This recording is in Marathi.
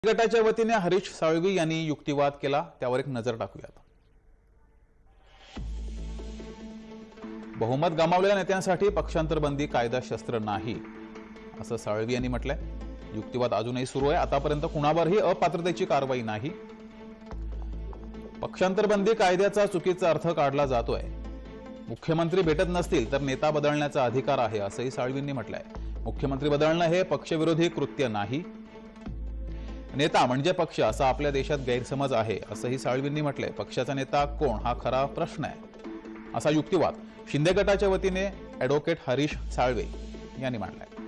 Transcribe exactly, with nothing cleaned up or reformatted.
गटाच्या वतीने हरीश साळवी यांनी युक्तिवाद केला, त्यावर एक नजर टाकूयात। बहुमत गमावलेल्या नेत्यांसाठी पक्षांतर बंदी कायदा शस्त्र नाही, असं साळवी यांनी म्हटलंय। युक्तिवाद अजूनही सुरू आहे। आतापर्यंत कुणावरही अपात्रतेची कारवाई नाही। पक्षांतर बंदी कायद्याचा चुकीचा अर्थ काढला जातोय। मुख्यमंत्री भेटत नसतील तर नेता बदलण्याचा अधिकार आहे, असंही साळवींनी म्हटलंय। मुख्यमंत्री बदलणं हे पक्षविरोधी कृत्य नाही। नेता म्हणजे पक्ष असा आपल्या देशात गैरसमज आहे, असंही साळवींनी म्हटलंय। पक्षाचा नेता कोण हा खरा प्रश्न आहे, असा युक्तिवाद शिंदे गटाच्या वतीने ॲडव्होकेट हरीश साळवे यांनी मांडलाय।